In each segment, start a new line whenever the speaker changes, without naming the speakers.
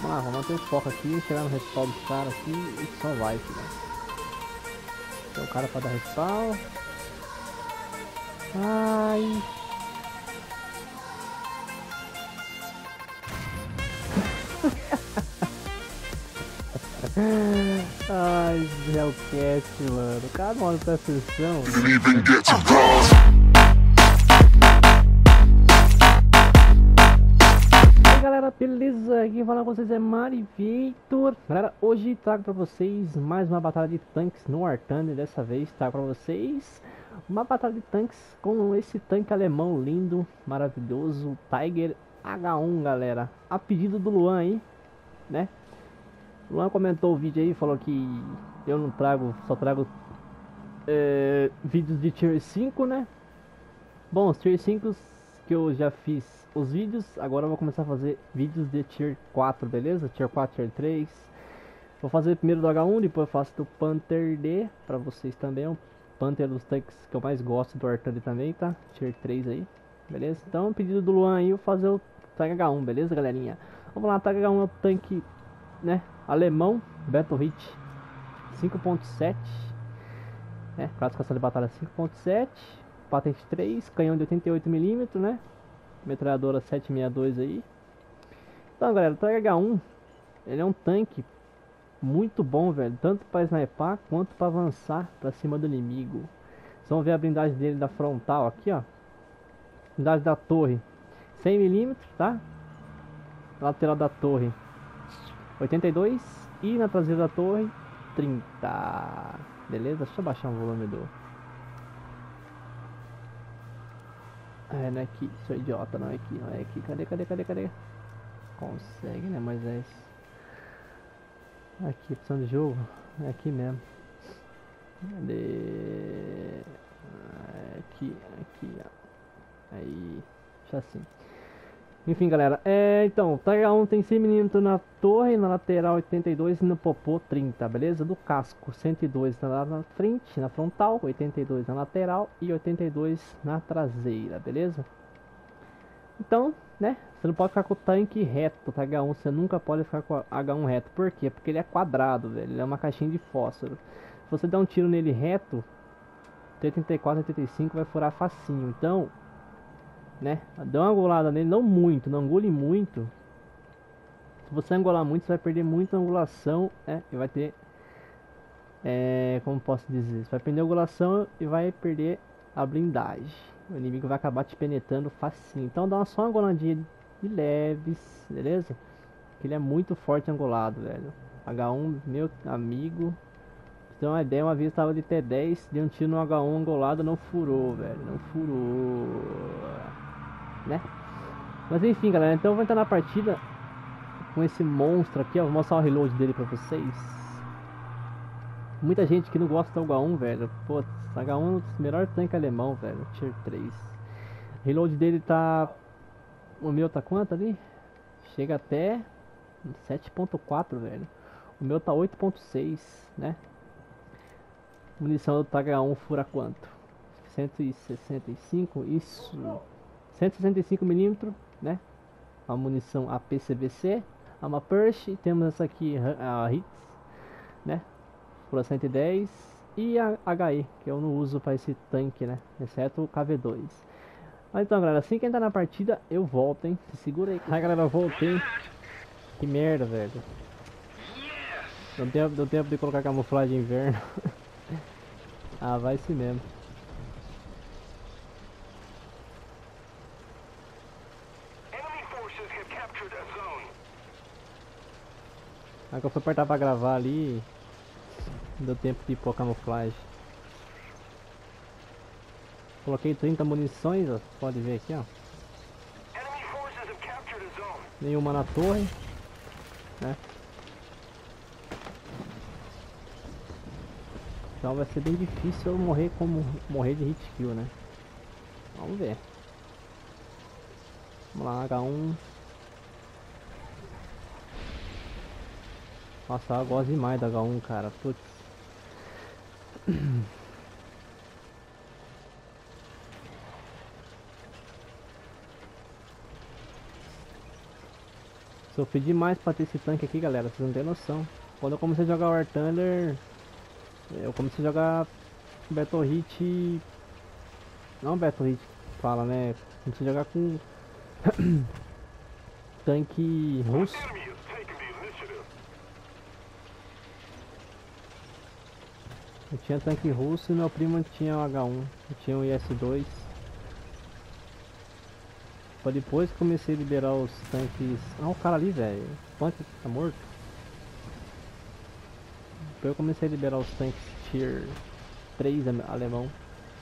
Vamos lá, vamos manter o foco aqui, chegar no respawn dos caras aqui e só vai, filho. Tem o cara pra dar respawn. Ai. Ai, Hellcat, mano. O cara mora pra sessão. E aí, galera, beleza? Aqui falando com vocês é Marivitor. Galera, hoje trago pra vocês mais uma batalha de tanques no War Thunder. Dessa vez trago pra vocês uma batalha de tanques com esse tanque alemão lindo, maravilhoso, Tiger H1, galera. A pedido do Luan aí, né? O Luan comentou o vídeo aí, falou que eu não trago, só trago vídeos de Tier 5, né? Bom, os Tier 5 que eu já fiz os vídeos, agora eu vou começar a fazer vídeos de Tier 4, beleza? Tier 4, Tier 3. Vou fazer primeiro do H1, depois eu faço do Panther D, pra vocês também. O Panther dos tanques que eu mais gosto do War Thunder também, tá? Tier 3 aí, beleza? Então, pedido do Luan aí, eu vou fazer o Tiger H1, beleza, galerinha? Vamos lá, Tiger H1 é o tanque, né, alemão, Battle Hit 5.7, né, classificação de batalha 5.7, patente 3, canhão de 88mm, né, metralhadora 762 aí. Então, galera, o Tiger H1, ele é um tanque muito bom, velho, tanto para snipar quanto para avançar para cima do inimigo. Vocês vão ver a blindagem dele da frontal aqui, ó, blindagem da torre 100mm, tá, lateral da torre 82 e na traseira da torre 30. Beleza? Deixa eu baixar o volume do... não é aqui, sou idiota, não é aqui, não é aqui. Cadê? Consegue, né, Moisés? Aqui, opção de jogo. É aqui mesmo. Cadê? Aqui, ó. Aí, deixa assim. Enfim, galera, então, o Tiger 1 tem 100mm na torre, na lateral 82 e no popô 30, beleza? Do casco 102 na frente, na frontal, 82 na lateral e 82 na traseira, beleza? Então, né, você não pode ficar com o tanque reto, o Tiger 1, você nunca pode ficar com o H1 reto. Por quê? Porque ele é quadrado, velho, ele é uma caixinha de fósforo. Se você der um tiro nele reto, 84, 85 vai furar facinho, então... né, dá uma angulada nele, não muito, não angule muito. Se você angular muito, você vai perder muita angulação, né, e vai ter, como posso dizer, você vai perder a angulação e vai perder a blindagem. O inimigo vai acabar te penetrando facinho. Então dá uma só uma anguladinha de leves, beleza? Que ele é muito forte angulado, velho. H1, meu amigo. Então a ideia, uma vez estava de T10, deu um tiro no H1 angolado, não furou, velho, não furou, né? Mas enfim, galera, então eu vou entrar na partida com esse monstro aqui, ó. Vou mostrar o reload dele pra vocês. Muita gente que não gosta do H1, velho. Pô, H1 é um dos melhores tanques alemão, velho. Tier 3. O reload dele tá... o meu tá quanto ali? Chega até 7.4, velho. O meu tá 8.6, né? Munição do H1 fura quanto? 165, isso. 165mm, né? A munição APCBC, a uma Persh, temos essa aqui, a Hits, né? Por 110 e a HE, que eu não uso para esse tanque, né? Exceto o KV2. Mas então, galera, assim que entrar na partida, eu volto, hein? Se segura aí. Ai, galera, eu voltei. Que merda, velho. Deu tempo de colocar camuflagem de inverno. Ah, vai sim mesmo. Aí que eu fui apertar pra gravar ali, não deu tempo de pôr camuflagem. Coloquei 30 munições, ó, pode ver aqui, ó. Nenhuma na torre, né? Então vai ser bem difícil eu morrer de hit kill, né? Vamos ver. Vamos lá, H1. Nossa, eu gosto demais da H1, cara. Putz. Sofri demais pra ter esse tanque aqui, galera. Vocês não tem noção. Quando eu comecei a jogar War Thunder, eu comecei a jogar Battle Hit. Não Battle Hit fala, né? Comecei a jogar com tanque russo. Eu tinha tanque russo e meu primo tinha o H1. Eu tinha o IS-2. Foi depois que comecei a liberar os tanques. Ah, o cara ali, velho. O tanque tá morto. Depois eu comecei a liberar os tanques Tier 3 alemão.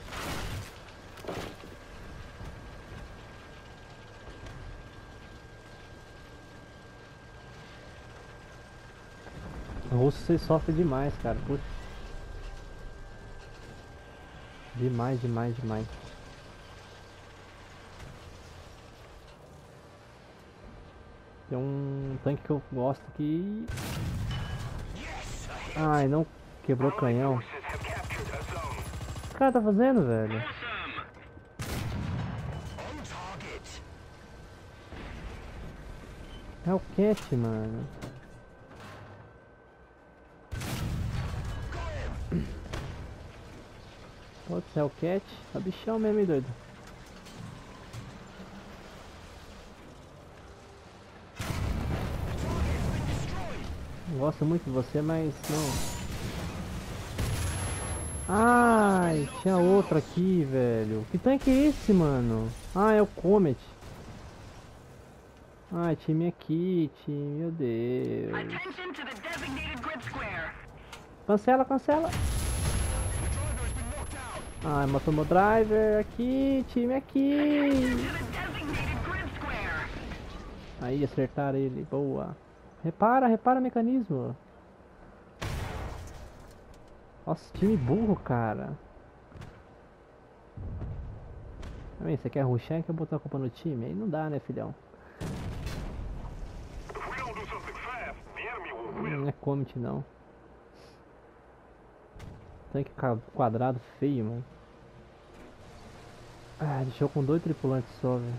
O russo você sofre demais, cara. Puxa. Demais, demais, demais. Tem um tanque que eu gosto que... Ai, não quebrou o canhão. O que o cara tá fazendo, velho? É o Cat, mano. Pode ser o Cat. É o bichão mesmo, hein, doido. Gosto muito de você, mas não. Ai, tinha outro aqui, velho. Que tanque é esse, mano? Ah, é o Comet. Ai, time aqui, time, meu Deus. Cancela, cancela. Ai, matou meu driver. Aqui, time aqui. Aí, acertaram ele. Boa. Repara, repara o mecanismo. Nossa, time burro, cara. Aí, você quer rushar e quer botar a culpa no time? Aí não dá, né, filhão? Não é comet, não. Tanque quadrado feio, mano. Ah, deixou com 2 tripulantes só, velho.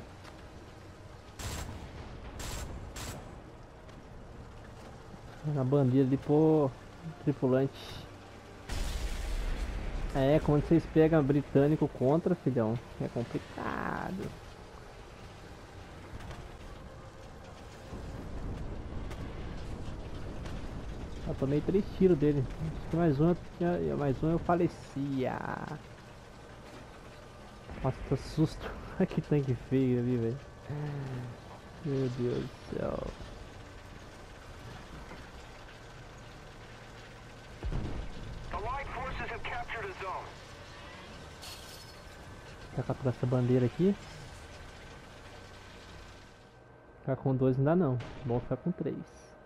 Na bandeira de pô, tripulante. É, quando vocês pegam britânico contra, filhão, é complicado. Eu tomei 3 tiros dele. Acho que mais um eu falecia. Nossa, que susto. Que tanque feio ali, velho. Meu Deus do céu. Vou capturar essa bandeira aqui. Ficar com 2 ainda não. Bom ficar com 3.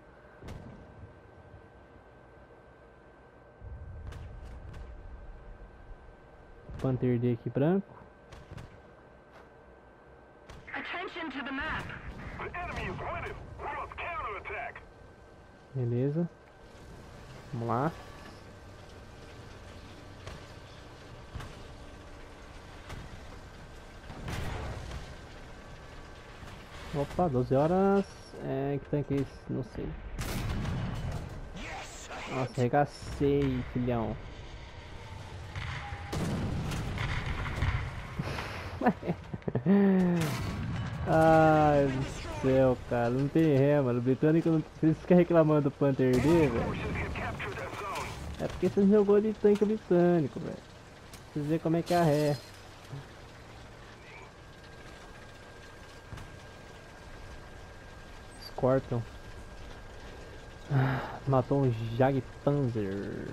Panther D aqui branco. Beleza. Vamos lá. Opa, 12 horas. É, que tanque é esse? Não sei. Nossa, arregacei, filhão. Ai do céu, cara, não tem ré, mano. O britânico não. Vocês ficam reclamando do Panther D, velho. É porque você jogou de tanque britânico, velho. Vocês verem como é que é a ré. Scorpion. Matou um Jagdpanzer.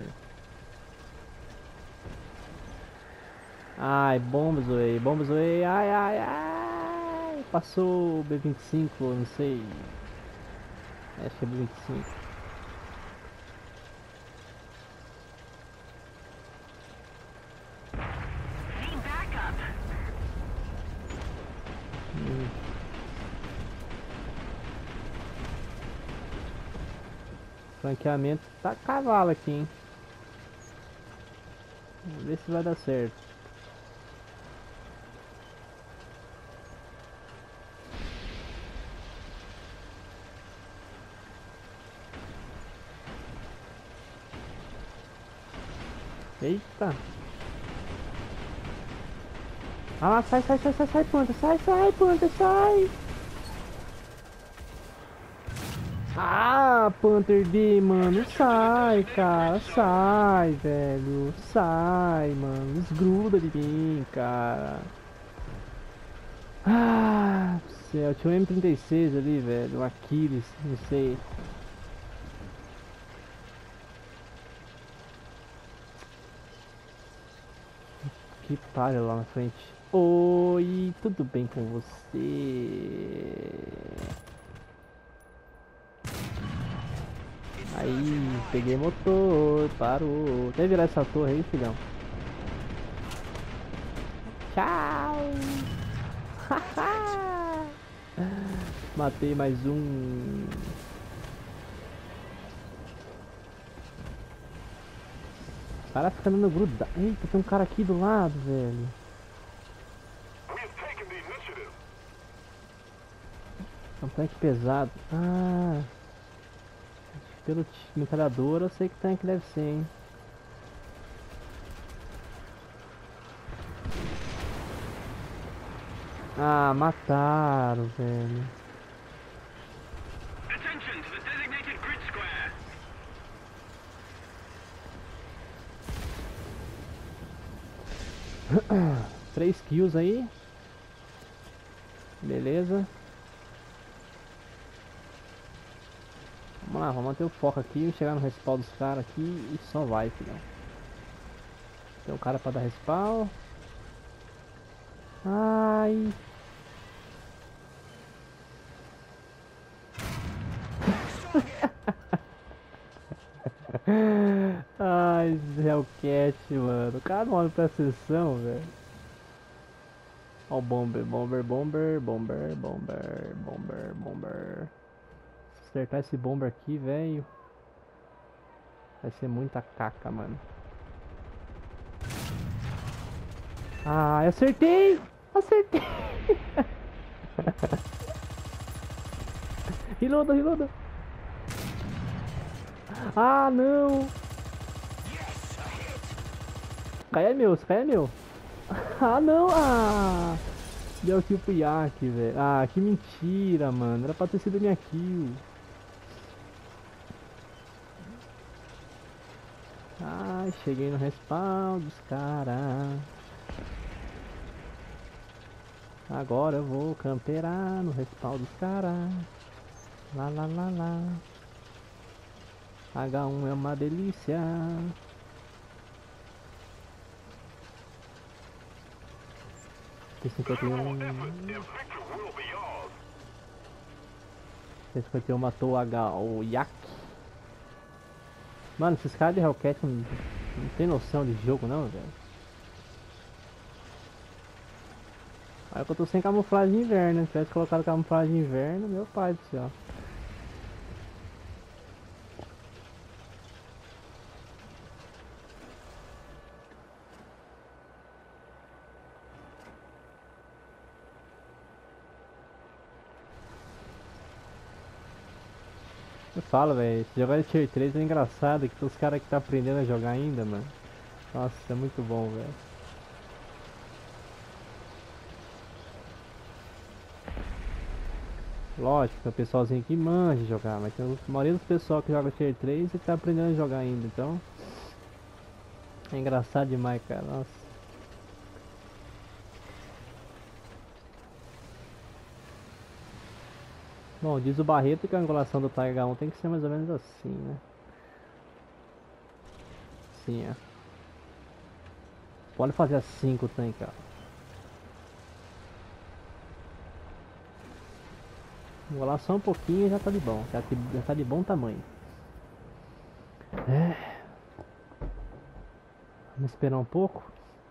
Ai, bomba zoei, ai, ai, ai. Passou o B25, não sei. Acho que é B25. Franqueamento tá cavalo aqui, hein? Vamos ver se vai dar certo. Eita. Ah, sai, Panther. Sai, Panther, sai. Ah, Panther D, mano. Sai, cara. Sai, velho. Sai, mano. Desgruda de mim, cara. Ah, do céu. Tinha um M36 ali, velho. O Aquiles, não sei. Que palha lá na frente. Oi, tudo bem com você? Aí, peguei motor, parou. Até virar essa torre aí, filhão. Tchau! Matei mais um. O cara fica dando grudado. Eita, tem um cara aqui do lado, velho. É um tanque pesado. Ah, pelo metralhador eu sei que tanque deve ser, hein. Ah, mataram, velho.
Attention to the designated grid square.
3 kills aí. Beleza. Vamos lá, vamos manter o foco aqui, chegar no respawn dos caras aqui e só vai, filhão. Tem um cara pra dar respawn. Ai. Ai, Hellcat, mano. O cara não olha pra sessão, velho. Ó o bomber. Se acertar esse bomber aqui, velho, vai ser muita caca, mano. Ah, eu acertei! Acertei! Reloada. Ah, não! Esse cara é meu. Ah, não! Ah! Deu kill pro Yak, velho. Ah, que mentira, mano. Era pra ter sido minha kill. Ai, cheguei no respawn dos caras. Agora eu vou camperar no respawn dos caras. Lá. H1 é uma delícia. T51 matou o Yak. Mano, esses caras de Hellcat não tem noção de jogo não, velho. Olha que eu tô sem camuflagem de inverno. Se tivesse colocado camuflagem de inverno, meu pai do céu. Eu falo, velho, jogar de Tier 3 é engraçado, que os caras que tá aprendendo a jogar ainda, mano. Nossa, é muito bom, velho. Lógico, tem o pessoalzinho que manja jogar, mas tem a maioria dos pessoal que joga Tier 3 e tá aprendendo a jogar ainda, então... É engraçado demais, cara, nossa. Bom, diz o Barreto que a angulação do Tiger 1 tem que ser mais ou menos assim, né? Assim, ó. Pode fazer assim com o tanque, ó. Engolar só um pouquinho e já tá de bom. Já tá de bom tamanho. É. Vamos esperar um pouco.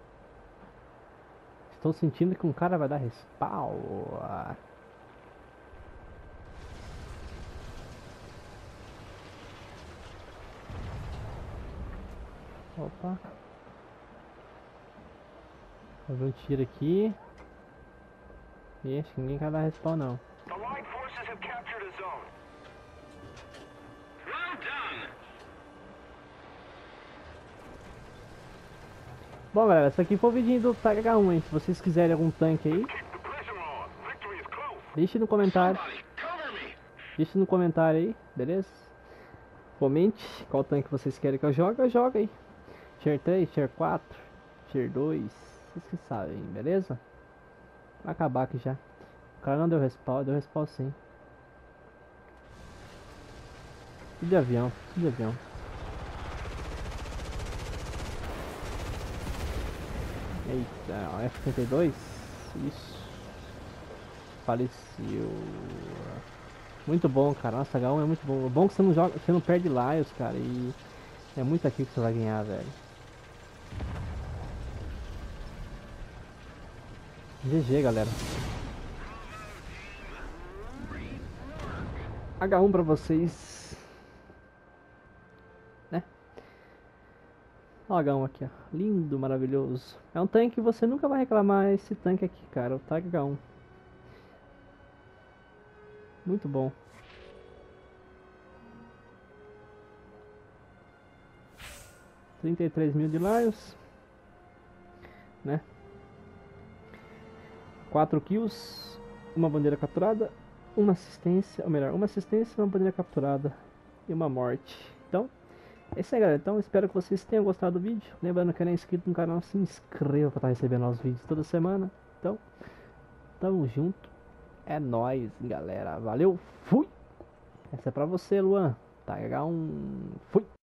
Estou sentindo que um cara vai dar respawn. Opa. Vou ver um tiro aqui. E acho que ninguém quer dar respawn não.
Allied forces have captured a zone. Well done.
Bom, galera, esse aqui foi o vídeo do Tiger H1, hein? Se vocês quiserem algum tanque aí,
Keep the pressure on. Victory is close.
deixe no comentário.
Somebody, cover me.
Deixe no comentário aí, beleza? Comente qual tanque vocês querem que eu jogue aí. Tier 3, Tier 4, Tier 2, vocês que sabem, beleza? Vai acabar aqui já. O cara não deu respawn sim. Tudo de avião, tudo de avião. Eita, ó, F-32, isso. Faleceu. Muito bom, cara. Nossa, H1 é muito bom. O bom é que você não joga, você não perde Lions, cara. E é muito aqui que você vai ganhar, velho. GG, galera. H1 pra vocês. Né? Ó o H1 aqui, ó. Lindo, maravilhoso. É um tanque que você nunca vai reclamar esse tanque aqui, cara. O Tiger H1. Muito bom. $33.000 de Lions, né? 4 kills, uma bandeira capturada, uma assistência, ou melhor, uma assistência, uma bandeira capturada e uma morte. Então, é isso aí, galera. Então, espero que vocês tenham gostado do vídeo. Lembrando que não é inscrito no canal, se inscreva para estar recebendo nossos vídeos toda semana. Então, tamo junto. É nóis, galera. Valeu, fui! Essa é pra você, Luan. Tiger H1, fui!